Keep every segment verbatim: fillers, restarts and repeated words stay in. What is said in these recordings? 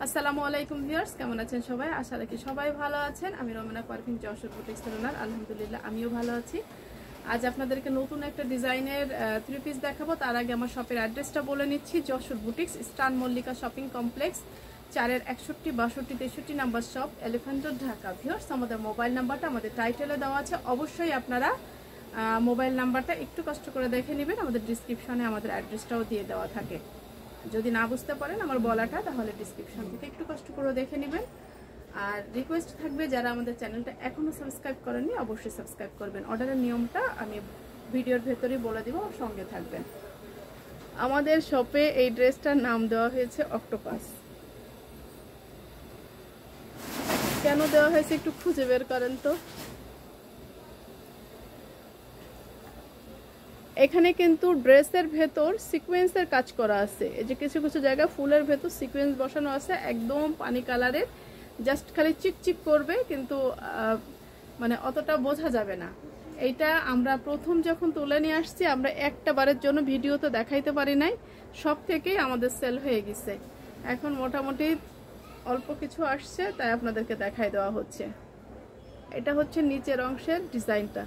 আসসালামু আলাইকুম ভিউয়ার্স, কেমন আছেন সবাই? আশা রাখি সবাই ভালো আছেন। আমি রমনা পারভিন যশোর বুটিক্স ওনার, আলহামদুলিল্লাহ আমিও ভালো আছি। আজ আপনাদেরকে নতুন একটা ডিজাইনের থ্রি পিস দেখাবো। তার আগে আমার শপের অ্যাড্রেসটা বলে নিচ্ছি। যশোর বুটিক্স, স্টান মল্লিকা শপিং কমপ্লেক্স, চারের একষট্টি বাষট্টি তেষট্টি number shop, elephant road, Dhaka. Viewers, আমাদের মোবাইল নাম্বারটা আমাদের টাইটেলে দেওয়া আছে। অবশ্যই আপনারা মোবাইল নাম্বারটা একটু কষ্ট করে দেখে নেবেন। আমাদের ডিসক্রিপশনে আমাদের অ্যাড্রেসটাও দিয়ে দেওয়া থাকে। যদি না বুঝতে পারেন আমার বলাটা, তাহলে ডিসক্রিপশন থেকে একটু কষ্ট করে দেখে নেবেন। আর রিকোয়েস্ট থাকবে, যারা আমাদের চ্যানেলটা এখনো সাবস্ক্রাইব করেননি অবশ্যই সাবস্ক্রাইব করবেন। অর্ডারের নিয়মটা আমি ভিডিওর ভেতরেই বলে দিব, সঙ্গে থাকবেন। আমাদের শপে এই ড্রেসটার নাম দেওয়া হয়েছে অক্টোপাস। কেন দেওয়া হয়েছে একটু খুঁজে বের করেন তো। এখানে কিন্তু ড্রেসের ভেতর সিকোয়েন্সের কাজ করা আছে। এই যে কিছু কিছু জায়গায় ফুলের ভেতর সিকোয়েন্স বসানো আছে, একদম পানি কালারের, জাস্ট খালি চিকচিক করবে, কিন্তু মানে অতটা বোঝা যাবে না। এইটা আমরা প্রথম যখন তুলে নিয়ে আসছি, আমরা একটা বারের জন্য ভিডিওতে দেখাইতে পারি নাই, সব থেকেই আমাদের সেল হয়ে গেছে। এখন মোটামুটি অল্প কিছু আসছে, তাই আপনাদেরকে দেখাই দেওয়া হচ্ছে। এটা হচ্ছে নিচের অংশের ডিজাইনটা।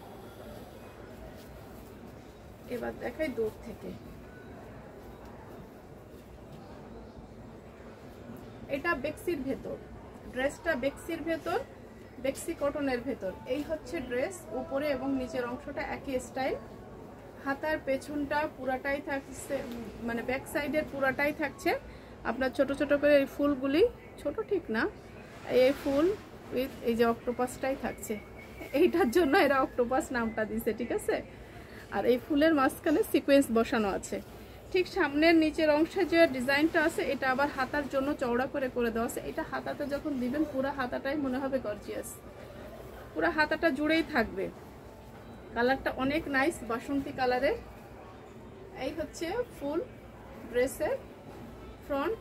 এবার দেখাই দূর থেকে। এটা বেক্সির ভেতর, ড্রেসটা বেক্সির ভেতর, বেক্সি কটনের ভেতর। এই হচ্ছে ড্রেস, উপরে এবং নিচের অংশটা একই স্টাইল। হাতার পেছনটা পুরাটাই থাকছে, মানে ব্যাক সাইডের পুরাটাই থাকছে আপনার ছোট ছোট করে এই ফুলগুলি, ছোট ঠিক না, এই ফুল উইথ এই যে অক্টোপাসটাই থাকছে। এইটার জন্য এরা অক্টোপাস নামটা দিছে, ঠিক আছে। আর এই ফুলের মাঝখানে সিকোয়েন্স বসানো আছে। ঠিক সামনের নিচের অংশে যে ডিজাইনটা আছে, এটা আবার হাতার জন্য চওড়া করে করে দেওয়া আছে। এটা হাতাতে যখন দিবেন, পুরো হাতাটাই মনে হবে গর্জিয়াস, পুরো হাতাটা জুড়েই থাকবে। কালারটা অনেক নাইস, বাসন্তী কালারের। এই হচ্ছে ফুল ড্রেসের ফ্রন্ট,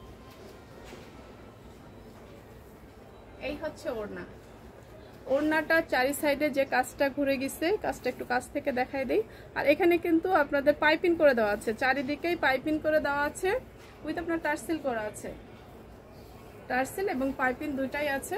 এই হচ্ছে ওড়না। ওড়নাটা চারি সাইডে যে কাজটা ঘুরে গেছে, কাজটা একটু কাছ থেকে দেখাই দেই। আর এখানে কিন্তু আপনাদের পাইপিং করে দেওয়া আছে, চারিদিকেই পাইপিং করে দেওয়া আছে, উইথ আপনার টার্সেল করা আছে। টার্সেল এবং পাইপিং দুইটাই আছে।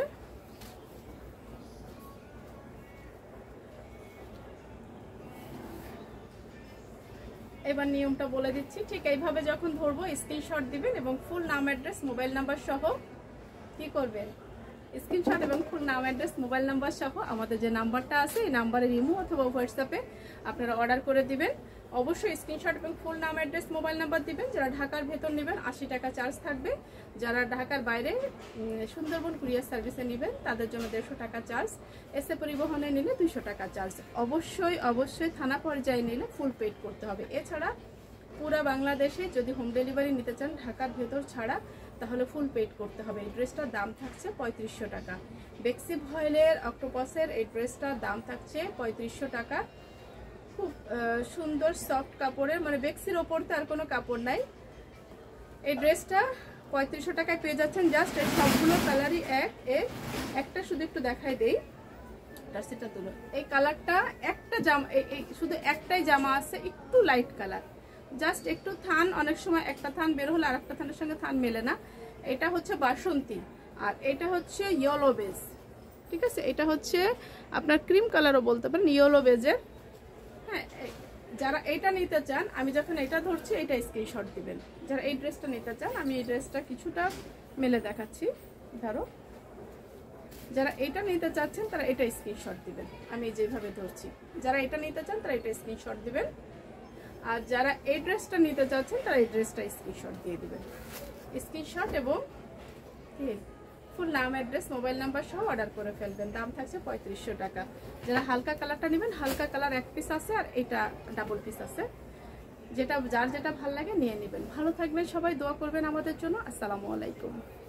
এবার নিয়মটা বলে দিচ্ছি। ঠিক এইভাবে যখন ধরবো, স্ক্রিনশট দিবেন এবং ফুল নাম, অ্যাড্রেস, মোবাইল নাম্বার সহ কি করবেন, স্ক্রিনশট এবং ফুল নাম, অ্যাড্রেস, মোবাইল নাম্বার সহ আমাদের যে নাম্বারটা আছে, এই নাম্বারে ইমো অথবা হোয়াটসঅ্যাপে আপনারা অর্ডার করে দিবেন। অবশ্যই স্ক্রিনশট এবং ফুল নাম, অ্যাড্রেস, মোবাইল নাম্বার দিবেন। যারা ঢাকার ভেতর নেবেন আশি টাকা চার্জ থাকবে। যারা ঢাকার বাইরে সুন্দরবন কুরিয়ার সার্ভিসে নেবেন তাদের জন্য দেড়শো টাকা চার্জ। এসে পরিবহনে নিলে দুইশো টাকা চার্জ। অবশ্যই অবশ্যই থানা পর্যায়ে নিলে ফুল পেড করতে হবে। এছাড়া পুরা বাংলাদেশে যদি হোম ডেলিভারি নিতে চান ঢাকার ভেতর ছাড়া, তাহলে ফুল পেড করতে হবে। এই ড্রেসটার দাম থাকছে পঁয়ত্রিশশো টাকা। বেক্সি ভয়েলের অক্টোপাসের এই ড্রেসটার দাম থাকছে পঁয়ত্রিশশো টাকা। খুব সুন্দর সফট কাপড়ের, মানে বেক্সির ওপর তো আর কোনো কাপড় নাই। এই ড্রেসটা পঁয়ত্রিশশো টাকায় পেয়ে যাচ্ছেন। জাস্ট এই সবগুলো কালারই এক এক একটা শুধু একটু দেখাই দেই, টার্সিটা তুলো। এই কালারটা একটা জামা, এই শুধু একটাই জামা আছে, একটু লাইট কালার, জাস্ট একটু থান, অনেক সময় একটা থান বের হলে আর একটা থানের সঙ্গে থান মেলে না। এটা হচ্ছে বাসন্তী, আর এটা হচ্ছে ইয়েলো বেজ, ঠিক আছে। এটা হচ্ছে আপনার ক্রিম কালারও বলতে পারেন, ইয়েলো বেজের। হ্যাঁ, যারা এটা নিতে চান, আমি যখন এটা ধরছি এটা স্ক্রিনশট দিবেন। যারা এই ড্রেসটা নিতে চান, আমি এই ড্রেসটা কিছুটা মেলে দেখাচ্ছি, ধরো। যারা এটা নিতে চাচ্ছেন তারা এটা স্ক্রিনশট দিবেন, আমি যেভাবে ধরছি। যারা এটা নিতে চান তারা এটা স্ক্রিনশট দিবেন। আর যারা এই ড্রেসটা নিতে চাচ্ছেন তারা এই ড্রেসটা স্ক্রিনশট দিয়ে দিবেন। স্ক্রিনশট এবং ফুল নাম, অ্যাড্রেস, মোবাইল নাম্বার সহ অর্ডার করে ফেলবেন। দাম থাকছে পঁয়ত্রিশশো টাকা। যারা হালকা কালারটা নেবেন, হালকা কালার এক পিস আছে আর এটা ডাবল পিস আছে, যেটা যার যেটা ভালো লাগে নিয়ে নেবেন। ভালো থাকবেন সবাই, দোয়া করবেন আমাদের জন্য। আসসালামু আলাইকুম।